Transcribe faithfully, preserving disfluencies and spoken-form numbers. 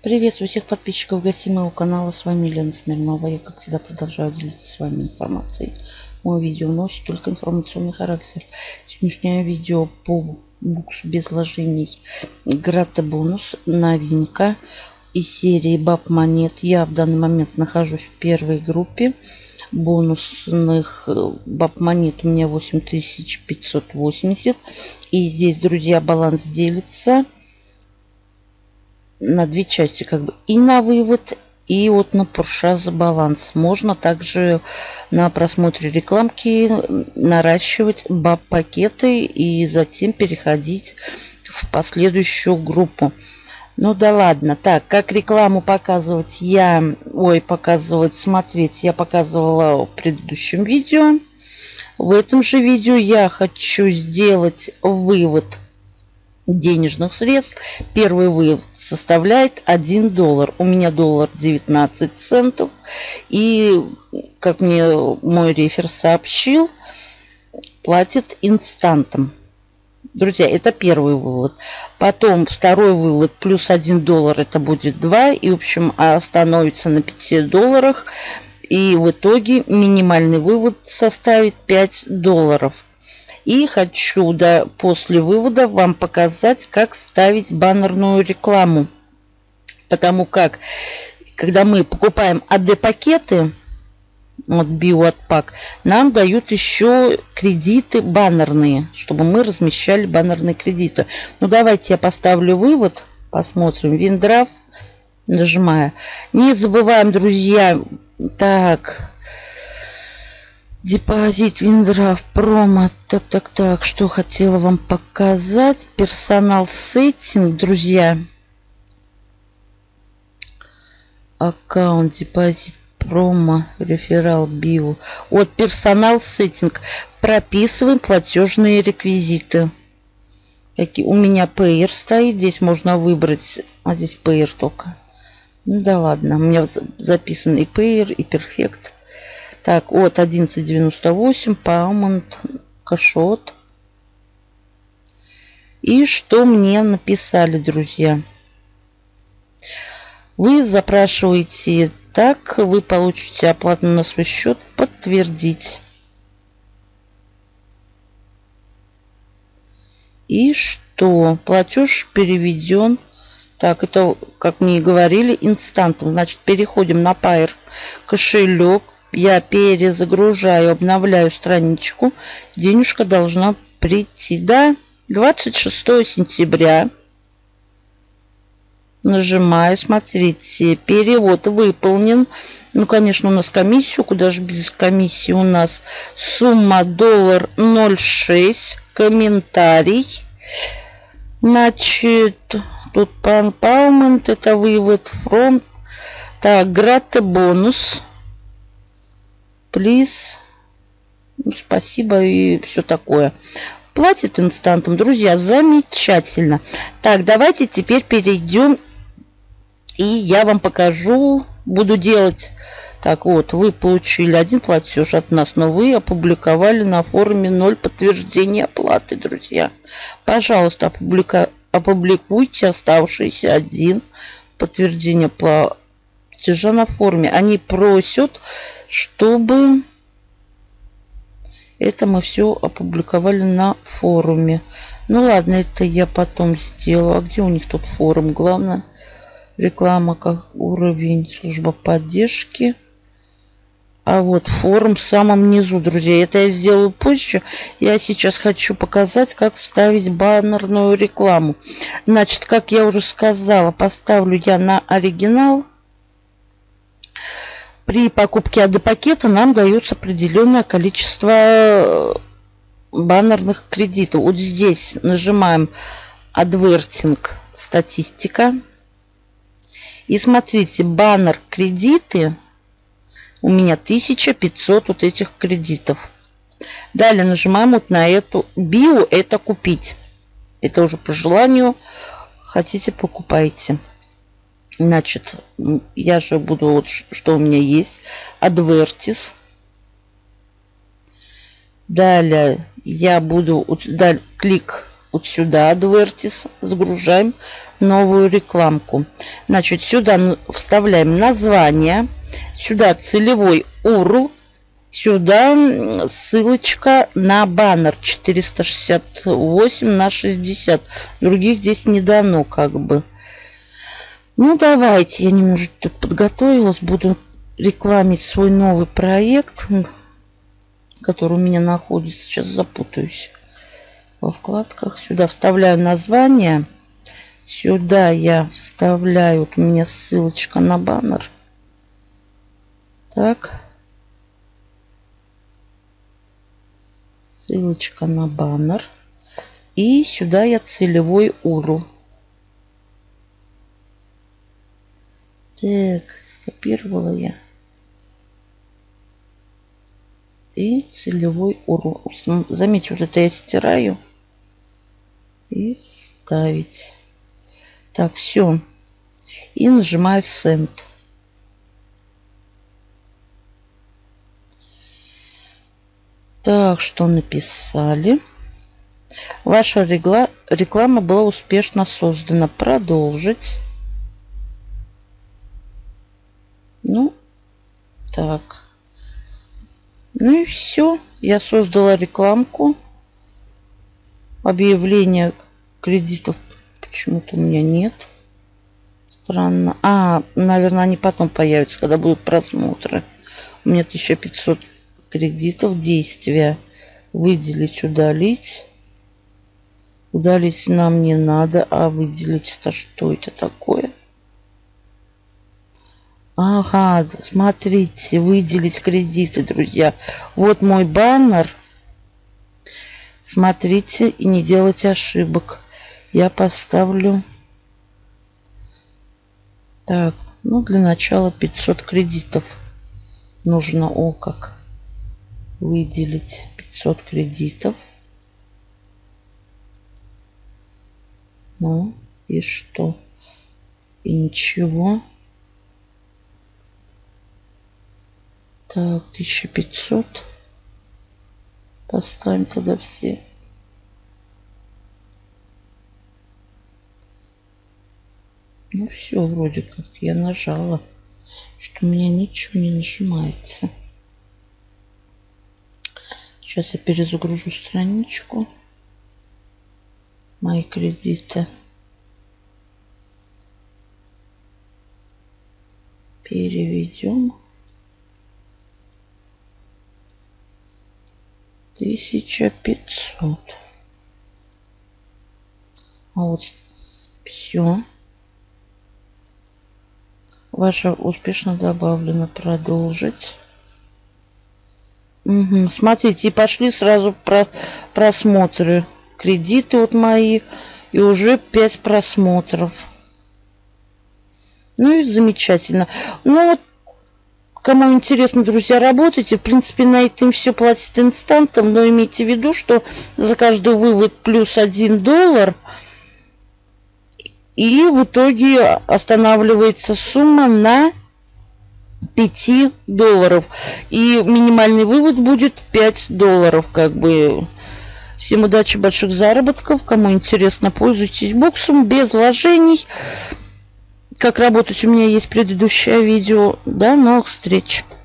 Приветствую всех подписчиков, гостей моего канала. С вами Елена Смирнова. Я, как всегда, продолжаю делиться с вами информацией. Мое видео носит только информационный характер. Сегодняшнее видео по буксу без вложений Грата Бонус. Новинка из серии баб монет. Я в данный момент нахожусь в первой группе. Бонусных баб монет у меня восемь тысяч пятьсот восемьдесят. И здесь, друзья, баланс делится на две части, как бы и на вывод, и вот на Пурша за баланс. Можно также на просмотре рекламки наращивать баб пакеты и затем переходить в последующую группу. Ну да ладно. Так, как рекламу показывать я, ой, показывать, смотреть, я показывала в предыдущем видео. В этом же видео я хочу сделать вывод денежных средств. Первый вывод составляет один доллар. У меня доллар девятнадцать центов. И, как мне мой рефер сообщил, платит инстантом. Друзья, это первый вывод. Потом второй вывод плюс один доллар, это будет два. И, в общем, остановится на пяти долларах. И в итоге минимальный вывод составит пять долларов. И хочу, да, после вывода вам показать, как ставить баннерную рекламу. Потому как, когда мы покупаем АД-пакеты, вот био-отпак, нам дают еще кредиты баннерные, чтобы мы размещали баннерные кредиты. Ну, давайте я поставлю вывод, посмотрим. Виндраф, нажимая. Не забываем, друзья, так... Депозит, Виндраф, промо. Так, так, так. Что хотела вам показать. Персонал сеттинг, друзья. Аккаунт, депозит, промо, реферал, био. Вот персонал сеттинг. Прописываем платежные реквизиты. Какие? У меня Payer стоит. Здесь можно выбрать. А здесь Payer только. Ну да ладно. У меня записан и Payer, и Perfect. Так, от одиннадцать девяносто восемь, Паумент, Кашот. И что мне написали, друзья? Вы запрашиваете так, вы получите оплату на свой счет, подтвердить. И что? Платеж переведен. Так, это, как мне и говорили, инстантом. Значит, переходим на Payer кошелек. Я перезагружаю, обновляю страничку. Денежка должна прийти. Да, двадцать шестого сентября. Нажимаю, смотрите, перевод выполнен. Ну, конечно, у нас комиссия, куда же без комиссии у нас. Сумма доллар ноль шесть. Комментарий. Значит, тут паумент, это вывод, фронт. Так, Грата Бонус. Плиз. Спасибо и все такое. Платит инстантом, друзья, замечательно. Так, давайте теперь перейдем. И я вам покажу. Буду делать. Так, вот, вы получили один платеж от нас, но вы опубликовали на форуме ноль подтверждения оплаты, друзья. Пожалуйста, опублика... опубликуйте оставшийся один подтверждение платежа на форуме. Они просят, чтобы это мы все опубликовали на форуме. Ну ладно, это я потом сделаю. А где у них тут форум? Главное, реклама как уровень, служба поддержки. А вот форум в самом низу, друзья. Это я сделаю позже. Я сейчас хочу показать, как ставить баннерную рекламу. Значит, как я уже сказала, поставлю я на оригинал. При покупке АД-пакета нам дается определенное количество баннерных кредитов. Вот здесь нажимаем Advertising, статистика. И смотрите, баннер кредиты. У меня тысяча пятьсот вот этих кредитов. Далее нажимаем вот на эту. Био, это купить. Это уже по желанию. Хотите, покупайте. Значит, я же буду, вот что у меня есть. Advertise. Далее я буду, далее, клик вот сюда, Advertis, загружаем новую рекламку. Значит, сюда вставляем название, сюда целевой ю ар эл, сюда ссылочка на баннер четыреста шестьдесят восемь на шестьдесят. Других здесь не дано как бы. Ну, давайте, я немножко тут подготовилась, буду рекламить свой новый проект, который у меня находится. Сейчас запутаюсь во вкладках. Сюда вставляю название. Сюда я вставляю, вот у меня ссылочка на баннер. Так. Ссылочка на баннер. И сюда я целевой ю ар эл. Так, скопировала я. И целевой ю ар эл. Заметьте, вот это я стираю. И вставить. Так, все. И нажимаю Send. Так, что написали? Ваша регла... реклама была успешно создана. Продолжить. Ну, так. Ну и все. Я создала рекламку. Объявления кредитов почему-то у меня нет. Странно. А, наверное, они потом появятся, когда будут просмотры. У меня тысяча пятьсот кредитов. Действия. Выделить, удалить. Удалить нам не надо. А выделить это что это такое? Ага, смотрите, выделить кредиты, друзья. Вот мой баннер. Смотрите и не делайте ошибок. Я поставлю... Так, ну для начала пятьсот кредитов нужно. О, как. Выделить пятьсот кредитов. Ну, и что? И ничего. Так, тысяча пятьсот. Поставим тогда все. Ну все, вроде как я нажала. Что у меня ничего не нажимается. Сейчас я перезагружу страничку. Мои кредиты. Переведем. Тысяча пятьсот. А вот все. Ваша успешно добавлено. Продолжить. Угу. Смотрите, и пошли сразу про просмотры. Кредиты вот мои. И уже пять просмотров. Ну и замечательно. Ну вот, кому интересно, друзья, работайте. В принципе, на этом все платит инстантом. Но имейте в виду, что за каждый вывод плюс один доллар. И в итоге останавливается сумма на пять долларов. И минимальный вывод будет пять долларов. Как бы. Всем удачи, больших заработков. Кому интересно, пользуйтесь боксом без вложений. Как работать, у меня есть предыдущее видео. До новых встреч.